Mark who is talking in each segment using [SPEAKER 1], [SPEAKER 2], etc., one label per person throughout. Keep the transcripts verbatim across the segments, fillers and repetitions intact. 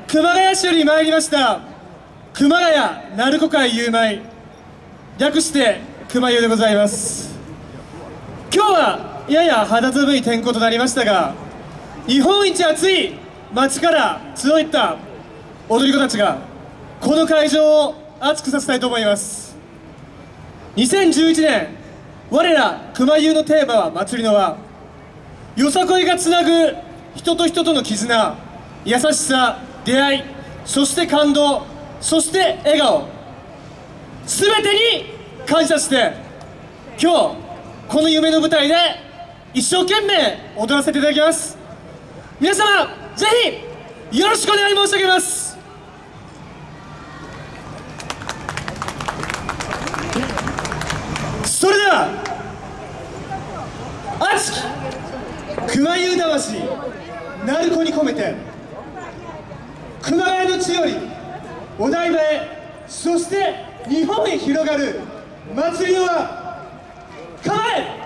[SPEAKER 1] 熊谷市より参りました熊谷鳴子会ゆうまい、略して熊ゆうでございます。今日はやや肌寒い天候となりましたが、日本一暑い街から集った踊り子たちがこの会場を熱くさせたいと思います。にせんじゅういちねん、我ら熊ゆうのテーマは祭りの輪。よさこいがつなぐ人と人との絆、優しさ、出会い、そして感動、そして笑顔、すべてに感謝して今日この夢の舞台で一生懸命踊らせていただきます。皆様ぜひよろしくお願い申し上げます。それでは熱き熊ゆう魂鳴子に込めて、熊谷の地よりお台場へ、そして日本へ広がる祭りの輪、構え。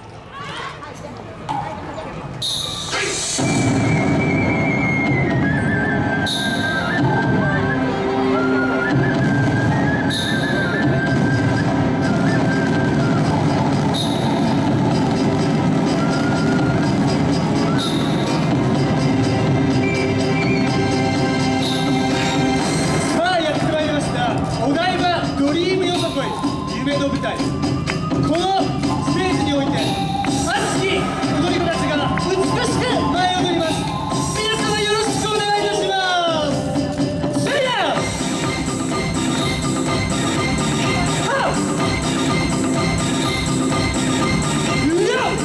[SPEAKER 1] 夢の舞台、このステージにおいて熱き踊り子たちが美しく舞い踊ります。皆様よろしくお願いいたします。せいやはっよっ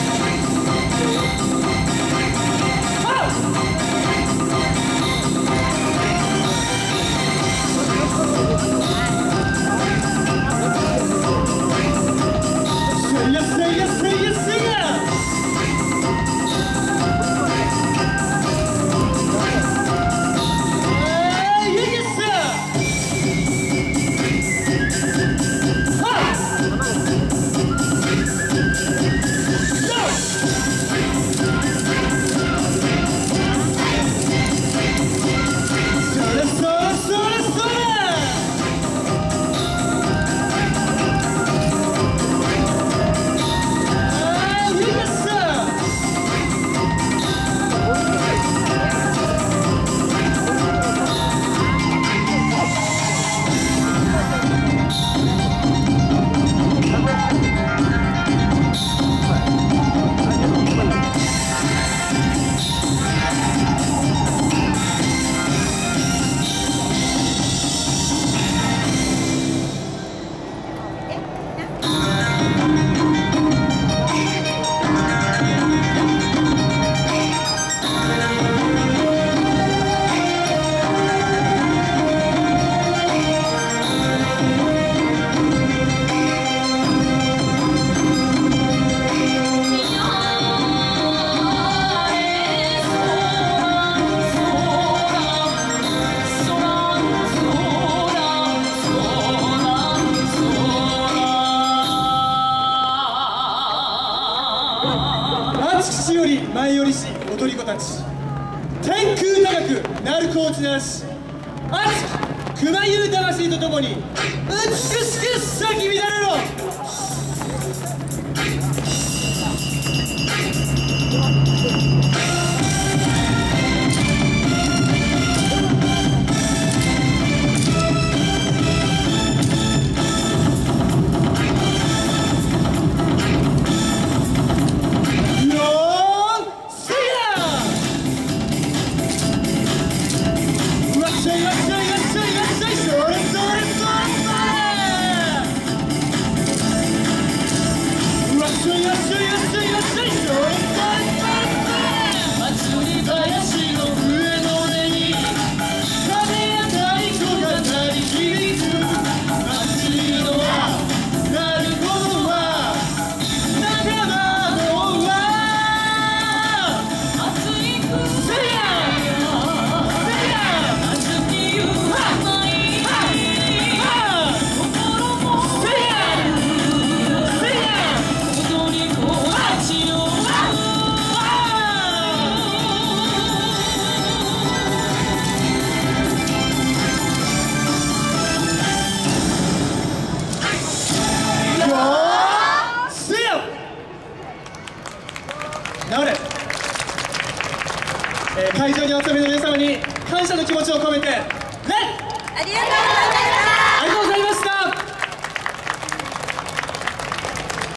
[SPEAKER 1] 熱き地より舞い降りし踊り子たち、天空高く鳴子をちなし、熱き熊ゆう魂とともに美しく咲き乱れろ。 治れ、えー会場にお集まりの皆様に感謝の気持ちを込めて